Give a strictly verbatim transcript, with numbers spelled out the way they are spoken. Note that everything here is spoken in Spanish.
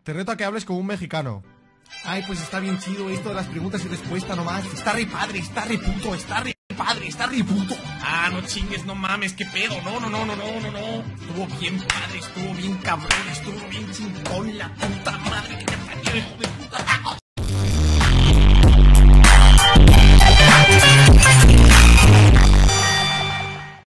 Te reto a que hables como un mexicano. Ay, pues está bien chido esto de las preguntas y respuestas nomás. Está re padre, está re puto, está re padre, está re puto. Ah, no chingues, no mames, qué pedo. No, no, no, no, no, no, no. Estuvo bien padre, estuvo bien cabrón, estuvo bien chingón, la puta madre que te parió, hijo de